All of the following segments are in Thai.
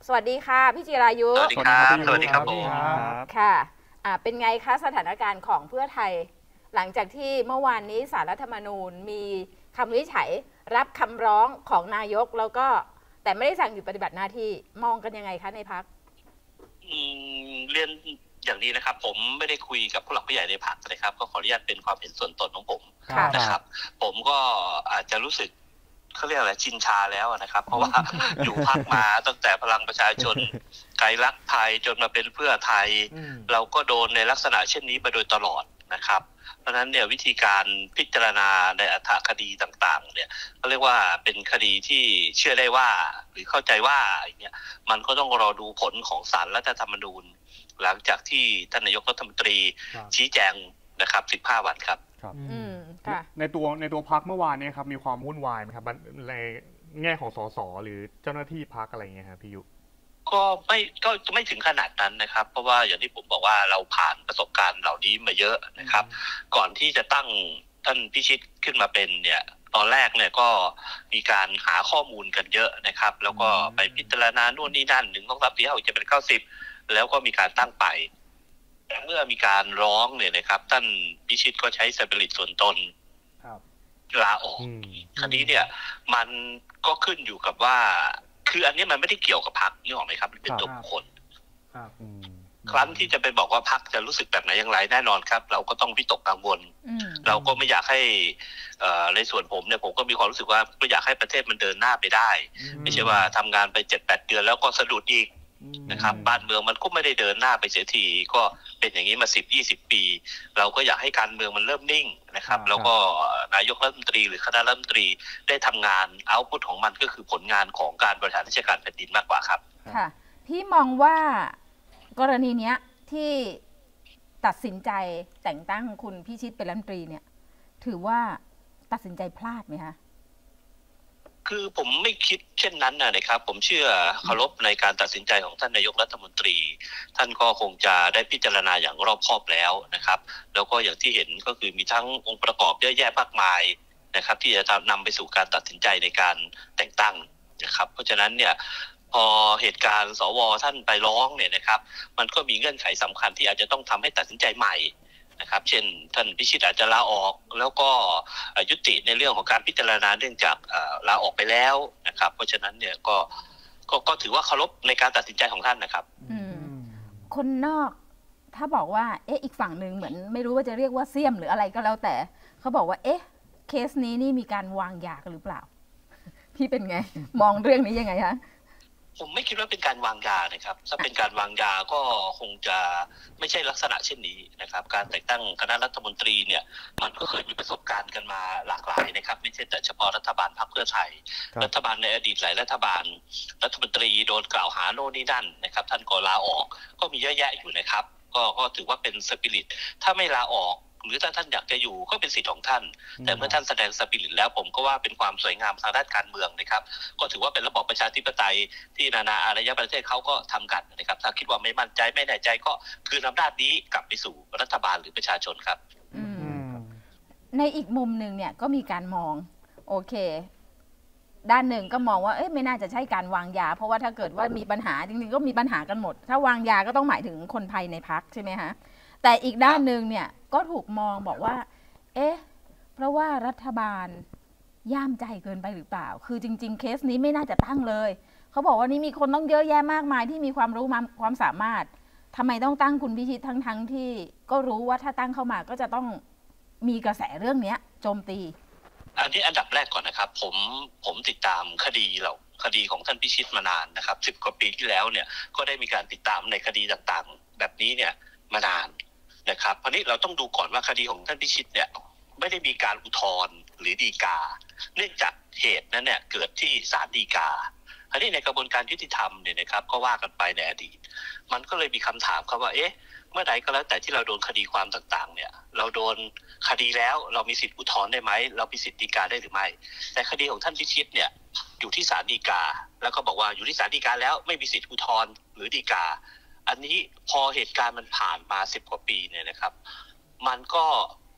สวัสดีค่ะพี่จิรายุสวัสดีครับสวัสดีครับผมค่ะเป็นไงคะสถานการณ์ของเพื่อไทยหลังจากที่เมื่อวานนี้ศาลรัฐธรรมนูญมีคำวินิจฉัยรับคำร้องของนายกแล้วก็แต่ไม่ได้สั่งหยุดปฏิบัติหน้าที่มองกันยังไงคะในพรรคเรียนอย่างนี้นะครับผมไม่ได้คุยกับผู้หลักผู้ใหญ่ในพรรคนะครับก็ขออนุญาตเป็นความเห็นส่วนตนของผมนะครับผมก็อาจจะรู้สึกเขาเรียกอะไรชินชาแล้วนะครับเพราะว่าอยู่พรรคมาตั้งแต่พลังประชาชนไกลรักไทยจนมาเป็นเพื่อไทยเราก็โดนในลักษณะเช่นนี้มาโดยตลอดนะครับเพราะฉะนั้นเนี่ยวิธีการพิจารณาในอัตคดีต่างๆเนี่ยก็เรียกว่าเป็นคดีที่เชื่อได้ว่าหรือเข้าใจว่าเนี่ยมันก็ต้องรอดูผลของศาลรัฐธรรมนูญหลังจากที่ท่านนายกรัฐมนตรีชี้แจงนะครับ15 วันครับในตัวพรรคเมื่อวานนี้ครับมีความวุ่นวายไหมครับในแง่ของสสหรือเจ้าหน้าที่พรรคอะไรเงี้ยครับพี่ยุก็ไม่ถึงขนาดนั้นนะครับเพราะว่าอย่างที่ผมบอกว่าเราผ่านประสบการณ์เหล่านี้มาเยอะนะครับก่อนที่จะตั้งท่านพิชิตขึ้นมาเป็นเนี่ยตอนแรกเนี่ยก็มีการหาข้อมูลกันเยอะนะครับแล้วก็ไปพิจารณาโน่นนี่นั่น1 2 3 4 5 6 7 8 9 10แล้วก็มีการตั้งไปแต่เมื่อมีการร้องเนี่ยนะครับท่านพิชิตก็ใช้สปิริตส่วนตนลาออกคดีเนี่ยมันก็ขึ้นอยู่กับว่าคืออันนี้มันไม่ได้เกี่ยวกับพรรคนี่หรอกไหมครับมันเป็นตัวบุคคลครั้นที่จะไปบอกว่าพรรคจะรู้สึกแบบไหนอย่างไรแน่นอนครับเราก็ต้องวิตกกังวลเราก็ไม่อยากให้ในส่วนผมเนี่ยผมก็มีความรู้สึกว่าก็อยากให้ประเทศมันเดินหน้าไปได้ไม่ใช่ว่าทำงานไป 7-8 เดือนแล้วก็สะดุดอีกนะครับบ้านเมืองมันก็ไม่ได้เดินหน้าไปเสียทีก็เป็นอย่างนี้มา10-20 ปีเราก็อยากให้การเมืองมันเริ่มนิ่งนะครับแล้วก็นายกรัฐมนตรีหรือคณะรัฐมนตรีได้ทำงานเอาท์พุตของมันก็คือผลงานของการบริหารราชการแผ่นดินมากกว่าครับค่ะพี่มองว่ากรณีเนี้ยที่ตัดสินใจแต่งตั้งคุณพิชิตเป็นรัฐมนตรีเนี่ยถือว่าตัดสินใจพลาดไหมคะคือผมไม่คิดเช่นนั้นนะครับผมเชื่อเคารพในการตัดสินใจของท่านนายกรัฐมนตรีท่านก็คงจะได้พิจารณาอย่างรอบคอบแล้วนะครับแล้วก็อย่างที่เห็นก็คือมีทั้งองค์ประกอบเยอะแยะมากมายนะครับที่จะนำไปสู่การตัดสินใจในการแต่งตั้งนะครับเพราะฉะนั้นเนี่ยพอเหตุการณ์สวท่านไปร้องเนี่ยนะครับมันก็มีเงื่อนไขสำคัญที่อาจจะต้องทำให้ตัดสินใจใหม่นะครับเช่นท่านพิชิตอาจจะลาออกแล้วก็ยุติในเรื่องของการพิจารณาเนื่องจากลาออกไปแล้วนะครับเพราะฉะนั้นเนี่ยก็ถือว่าเคารพในการตัดสินใจของท่านนะครับคนนอกถ้าบอกว่าอีกฝั่งหนึ่งเหมือนไม่รู้ว่าจะเรียกว่าเสี่ยมหรืออะไรก็แล้วแต่เขาบอกว่าเคสนี้นี่มีการวางยากันหรือเปล่าพี่เป็นไงมองเรื่องนี้ยังไงคะผมไม่คิดว่าเป็นการวางยานะครับถ้าเป็นการวางยาก็คงจะไม่ใช่ลักษณะเช่นนี้นะครับการแต่งตั้งคณะรัฐมนตรีเนี่ยมันก็เคยมีประสบการณ์กันมาหลากหลายนะครับไม่ใช่แต่เฉพาะรัฐบาลพรรคเพื่อไทยรัฐบาลในอดีตหลายรัฐบาลรัฐมนตรีโดนกล่าวหาโน่นนี่นั่นนะครับท่านก็ลาออกก็มีเยอะแยะอยู่นะครับก็ถือว่าเป็นสปิริตถ้าไม่ลาออกหรือถ้าท่านอยากจะอยู่ก็เป็นสิทธิ์ของท่านแต่เมื่อท่านแสดงสปิริตแล้วผมก็ว่าเป็นความสวยงามทางด้านการเมืองนะครับก็ถือว่าเป็นระบอบประชาธิปไตยที่นานาอารยประเทศเขาก็ทำกันนะครับถ้าคิดว่าไม่มั่นใจไม่แน่ใจก็คืนอำนาจนี้กลับไปสู่รัฐบาลหรือประชาชนครับในอีกมุมหนึ่งเนี่ยก็มีการมองโอเคด้านหนึ่งก็มองว่าไม่น่าจะใช่การวางยาเพราะว่าถ้าเกิดว่ามีปัญหาจริงๆก็มีปัญหากันหมดถ้าวางยาก็ต้องหมายถึงคนภายในพรรคใช่ไหมคะแต่อีกด้านหนึ่งเนี่ยก็ถูกมองบอกว่าเพราะว่ารัฐบาลย่ามใจเกินไปหรือเปล่าคือจริงๆเคสนี้ไม่น่าจะตั้งเลยเขาบอกว่านี่มีคนต้องเยอะแยะมากมายที่มีความรู้ความสามารถทำไมต้องตั้งคุณพิชิตทั้งที่ก็รู้ว่าถ้าตั้งเข้ามาก็จะต้องมีกระแสเรื่องนี้โจมตีอันนี้อันดับแรกก่อนนะครับผมติดตามคดีของท่านพิชิตมานานนะครับ10 กว่าปีที่แล้วเนี่ยก็ได้มีการติดตามในคดีต่างๆแบบนี้เนี่ยมานานนะครับเพราะนี้เราต้องดูก่อนว่าคดีของท่านพิชิตเนี่ยไม่ได้มีการอุทธรณ์หรือฎีกาเนื่องจากเหตุนั้นเนี่ยเกิดที่ศาลฎีกาอันนี้ในกระบวนการยุติธรรมเนี่ยนะครับก็ว่ากันไปในอดีตมันก็เลยมีคำถามครับว่าเมื่อใดก็แล้วแต่ที่เราโดนคดีความต่างๆเนี่ยเราโดนคดีแล้วเรามีสิทธิอุทธรณ์ได้ไหมเรามีสิทธิฎีกาได้หรือไม่แต่คดีของท่านพิชิตเนี่ยอยู่ที่ศาลฎีกาแล้วก็บอกว่าอยู่ที่ศาลฎีกาแล้วไม่มีสิทธิอุทธรณ์หรือฎีกาอันนี้พอเหตุการณ์มันผ่านมา10 กว่าปีเนี่ยนะครับมันก็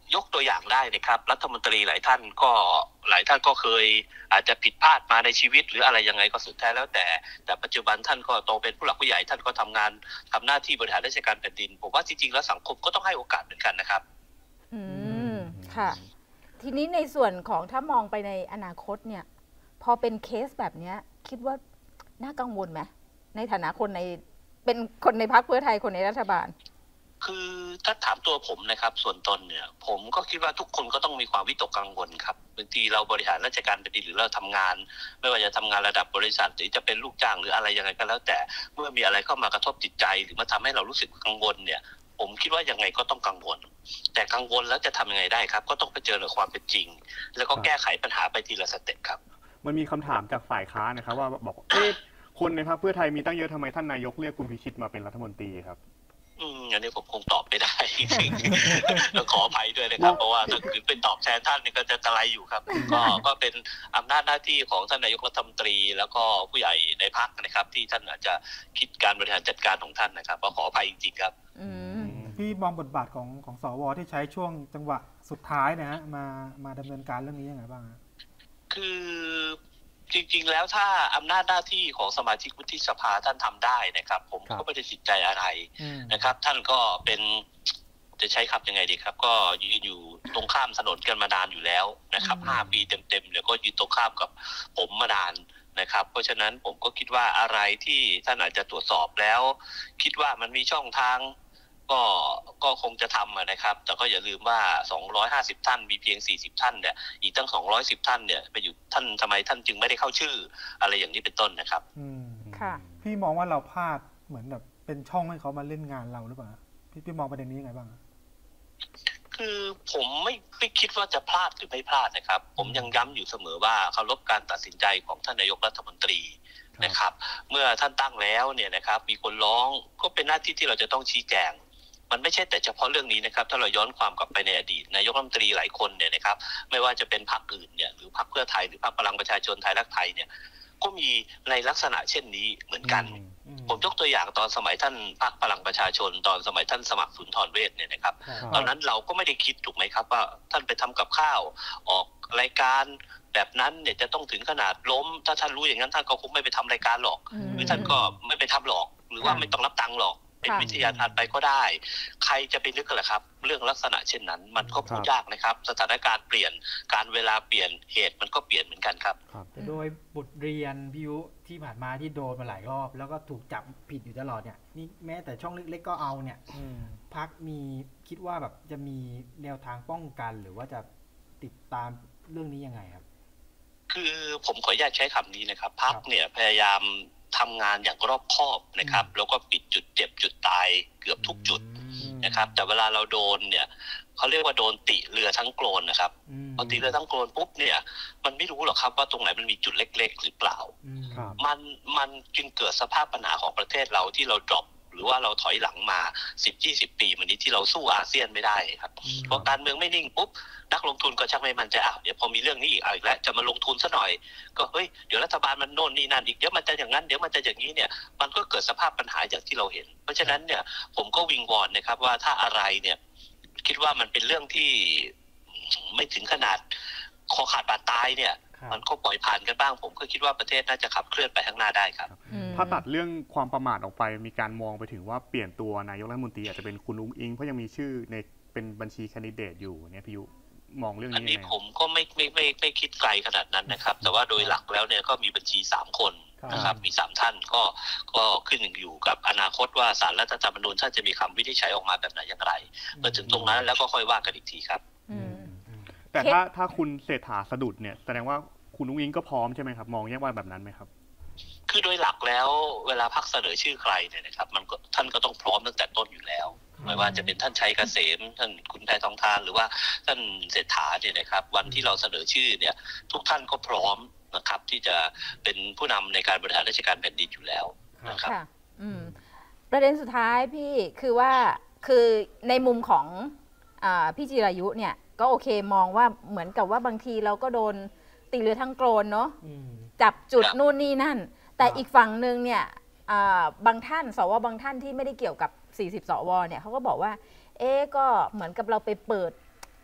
ยกตัวอย่างได้นะครับรัฐมนตรีหลายท่านก็เคยอาจจะผิดพลาดมาในชีวิตหรืออะไรยังไงก็สุดแท้แล้วแต่ปัจจุบันท่านก็โตเป็นผู้หลักผู้ใหญ่ท่านก็ทำหน้าที่บริหารราชการแผ่นดินผมว่าจริงๆแล้วสังคมก็ต้องให้โอกาสเหมือนกันนะครับค่ะทีนี้ในส่วนของถ้ามองไปในอนาคตเนี่ยพอเป็นเคสแบบนี้คิดว่าน่ากังวลไหมในฐานะเป็นคนในพรรคเพื่อไทยคนในรัฐบาลคือถ้าถามตัวผมนะครับส่วนตนเนี่ยผมก็คิดว่าทุกคนก็ต้องมีความวิตกกังวลครับบางทีเราบริหารราชการแผ่นดินหรือเราทำงานไม่ว่าจะทำงานระดับบริษัทหรือจะเป็นลูกจ้างหรืออะไรยังไงก็แล้วแต่เมื่อมีอะไรเข้ามากระทบจิตใจหรือมาทำให้เรารู้สึกกังวลเนี่ยผมคิดว่ายังไงก็ต้องกังวลแต่กังวลแล้วจะทำยังไงได้ครับก็ต้องไปเจอกับความเป็นจริงแล้วก็แก้ไขปัญหาไปทีละสเต็ปครับมันมีคำถามจากฝ่ายค้านนะครับว่าบอกคนในพรรคเพื่อไทยมีตั้งเยอะทำไมท่านนายกเรียกคุณพิชิตมาเป็นรัฐมนตรีครับอันนี้ผมคงตอบไม่ได้ต้องขออภัยด้วยนะครับเพราะว่าถ้าคือเป็นตอบแทนท่านนี่ก็จะกระไรอยู่ครับก็เป็นอำนาจหน้าที่ของท่านนายกรัฐมนตรีแล้วก็ผู้ใหญ่ในพรรคนะครับที่ท่านอาจจะคิดการบริหารจัดการของท่านนะครับก็ขออภัยจริงๆครับพี่มองบทบาทของสวที่ใช้ช่วงจังหวะสุดท้ายนะฮะมาดำเนินการเรื่องนี้ยังไงบ้างคือจริงๆแล้วถ้าอำนาจหน้าที่ของสมาชิกวุฒิสภาท่านทำได้นะครับผมก็ไม่ได้ติดใจอะไรนะครับท่านก็เป็นจะใช้คำยังไงดีครับก็ยืนอยู่ตรงข้ามถนนกันมานานอยู่แล้วนะครับ5 ปีเต็มๆเนี่ยก็ยืนตรงข้ามกับผมมานานนะครับเพราะฉะนั้นผมก็คิดว่าอะไรที่ท่านอาจจะตรวจสอบแล้วคิดว่ามันมีช่องทางก็คงจะทำนะครับแต่ก็อย่าลืมว่า250ท่านมีเพียง40ท่านเนี่ยอีกตั้ง210ท่านเนี่ยไปอยู่ท่านทำไมท่านจึงไม่ได้เข้าชื่ออะไรอย่างนี้เป็นต้นนะครับค่ะพี่มองว่าเราพลาดเหมือนแบบเป็นช่องให้เขามาเล่นงานเราหรือเปล่าพี่มองประเด็นนี้ยังไงบ้างคือผมไม่คิดว่าจะพลาดหรือไม่พลาดนะครับผมยังย้ำอยู่เสมอว่าเคารพการตัดสินใจของท่านนายกรัฐมนตรีนะครับเมื่อท่านตั้งแล้วเนี่ยนะครับมีคนร้องก็เป็นหน้าที่ที่เราจะต้องชี้แจงมันไม่ใช่แต่เฉพาะเรื่องนี้นะครับถ้าเราย้อนความกลับไปในอดีตนายกรัฐมนตรีหลายคนเนี่ยนะครับไม่ว่าจะเป็นพรรคอื่นเนี่ยหรือพรรคเพื่อไทยหรือพรรคพลังประชาชนไทยรักไทยเนี่ยก็มีในลักษณะเช่นนี้เหมือนกันผมยกตัวอย่างตอนสมัยท่านพรรคพลังประชาชนตอนสมัยท่านสมัครสุนทรเวชเนี่ยนะครับตอนนั้นเราก็ไม่ได้คิดถูกไหมครับว่าท่านไปทำกับข้าวออกรายการแบบนั้นเนี่ยจะต้องถึงขนาดล้มถ้าท่านรู้อย่างนั้นท่านก็คงไม่ไปทำรายการหรอกหรือท่านก็ไม่ไปทำหรอกหรือว่าไม่ต้องรับตังค์หรอกเป็นวิทยาทานไปก็ได้ใครจะไปนึกกันล่ะครับเรื่องลักษณะเช่นนั้นมันก็พูดยากนะครับสถานการณ์เปลี่ยนการเวลาเปลี่ยนเหตุมันก็เปลี่ยนเหมือนกันครับแต่โดยบทเรียนพิยุที่ผ่านมาที่โดนมาหลายรอบแล้วก็ถูกจับผิดอยู่ตลอดเนี่ยนี่แม้แต่ช่องเล็กๆก็เอาเนี่ยพรรคมีคิดว่าแบบจะมีแนวทางป้องกันหรือว่าจะติดตามเรื่องนี้ยังไงครับคือผมขออนุญาตใช้คำนี้นะครับพรรคเนี่ยพยายามทำงานอย่างรอบคอบนะครับแล้วก็ปิดจุดเจ็บจุดตายเกือบทุกจุดนะครับแต่เวลาเราโดนเนี่ยเขาเรียกว่าโดนติเรือทั้งโกลนนะครับพอติเรือทั้งโกลนปุ๊บเนี่ยมันไม่รู้หรอกครับว่าตรงไหนมันมีจุดเล็กๆหรือเปล่ามันจึงเกิดสภาพปัญหาของประเทศเราที่เราดรอปหรือว่าเราถอยหลังมา 10-20 ปีมานี้ที่เราสู้อาเซียนไม่ได้ครับพอการเมืองไม่นิ่งปุ๊บนักลงทุนก็ชักไม่มั่นใจเดี๋ยวพอมีเรื่องนี้อีกแล้วจะมาลงทุนซะหน่อยก็เฮ้ยเดี๋ยวรัฐบาลมันโน่นนี่นั่นอีกเดี๋ยวมันจะอย่างนั้นเดี๋ยวมันจะอย่างนี้เนี่ยมันก็เกิดสภาพปัญหาอย่างที่เราเห็นเพราะฉะนั้นเนี่ยผมก็วิงวอนนะครับว่าถ้าอะไรเนี่ยคิดว่ามันเป็นเรื่องที่ไม่ถึงขนาดคอขาดบาดตายเนี่ยมันก็ปล่อยผ่านกันบ้างผมก็คิดว่าประเทศน่าจะขับเคลื่อนไปข้างหน้าได้ครับถ้าตัดเรื่องความประมาทออกไปมีการมองไปถึงว่าเปลี่ยนตัวนายกรัฐมนตรีอาจจะเป็นคุณอุ้งอิงเพราะยังมีชื่อในเป็นบัญชีแคนดิเดตอยู่เนี่ยพี่ยุมองเรื่องนี้อันนี้ผมก็ไม่คิดไกลขนาดนั้นนะครับแต่ว่าโดยหลักแล้วเนี่ยก็มีบัญชี3คนนะครับมี3ท่านก็ขึ้นอยู่กับอนาคตว่าศาลรัฐธรรมนูญท่านจะมีคำวินิจฉัยออกมาแบบไหนอย่างไรเมื่อถึงตรงนั้นแล้วก็ค่อยว่ากันอีกทีครับแต่ถ้าคุณเศรษฐาสะดุดเนี่ยแสดงว่าคุณอุ้งอิงก็พร้อมใช่ไหมครับมองแยกว่าแบบนั้นไหมครับคือโดยหลักแล้วเวลาพรรคเสนอชื่อใครเนี่ยนะครับท่านก็ต้องพร้อมตั้งแต่ต้นอยู่แล้วไม่ว่าจะเป็นท่านชัยเกษมท่านคุณแพทองธารหรือว่าท่านเศรษฐาเนี่ยนะครับวันที่เราเสนอชื่อเนี่ยทุกท่านก็พร้อมนะครับที่จะเป็นผู้นำในการบริหารราชการแผ่นดินอยู่แล้วนะครับประเด็นสุดท้ายพี่คือในมุมของพี่จิรายุเนี่ยก็โอเคมองว่าเหมือนกับว่าบางทีเราก็โดนตีเรือทั้งโกลนเนาะจับจุดนู่นนี่นั่นแต่อีกฝั่งหนึ่งเนี่ยบางท่านสวบางท่านที่ไม่ได้เกี่ยวกับ40 สวเนี่ยเขาก็บอกว่าก็เหมือนกับเราไปเปิด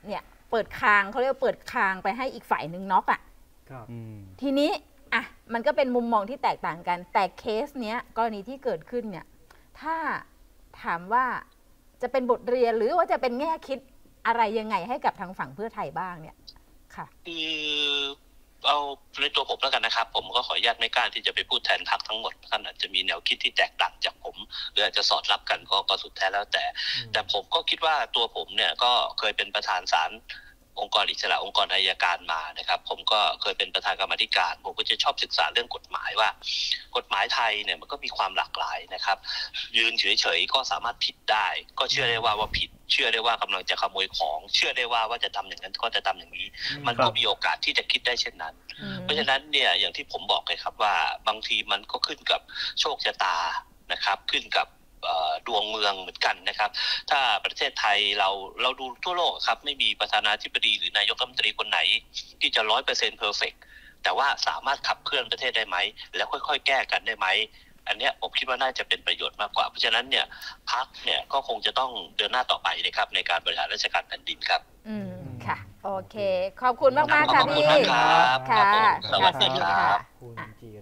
เนี่ยเปิดคางเขาเรียกว่าเปิดคางไปให้อีกฝ่ายหนึ่งน็อกอ่ะครับทีนี้อ่ะมันก็เป็นมุมมองที่แตกต่างกันแต่เคสเนี้ยกรณีที่เกิดขึ้นเนี่ยถ้าถามว่าจะเป็นบทเรียนหรือว่าจะเป็นแง่คิดอะไรยังไงให้กับทางฝั่งเพื่อไทยบ้างเนี่ยค่ะคือเอาในตัวผมแล้วกันนะครับผมก็ขออนุญาตไม่กล้าที่จะไปพูดแทนพรรคทั้งหมดท่านอาจจะมีแนวคิดที่แตกต่างจากผมหรืออาจจะสอดรับกันก็สุดแท้แล้วแต่ผมก็คิดว่าตัวผมเนี่ยก็เคยเป็นประธานศาลองค์กรอิสระองค์กรอัยการมานะครับผมก็เคยเป็นประธานกรรมาธิการผมก็จะชอบศึกษาเรื่องกฎหมายว่ากฎหมายไทยเนี่ยมันก็มีความหลากหลายนะครับยืนเฉยๆก็สามารถผิดได้ก็เชื่อได้ว่าผิดเชื่อได้ว่ากำลังจะขโมยของเชื่อได้ว่าจะทำอย่างนั้นก็จะทำอย่างนี้มันก็มีโอกาสที่จะคิดได้เช่นนั้นเพราะฉะนั้นเนี่ยอย่างที่ผมบอกเลยครับว่าบางทีมันก็ขึ้นกับโชคชะตานะครับขึ้นกับดวงเมืองเหมือนกันนะครับถ้าประเทศไทยเราดูทั่วโลกครับไม่มีประธานาธิบดีหรือนายกรัฐมนตรีคนไหนที่จะ 100% perfect แต่ว่าสามารถขับเคลื่อนประเทศได้ไหมแล้วค่อยๆแก้กันได้ไหมอันนี้ผมคิดว่าน่าจะเป็นประโยชน์มากกว่าเพราะฉะนั้นเนี่ยพรรคเนี่ยก็คงจะต้องเดินหน้าต่อไปนะครับในการบริหารราชการแผ่นดินครับค่ะโอเคขอบคุณมากๆค่ะพี่ขอบคุณมากครับค่ะสวัสดีครับคุณจี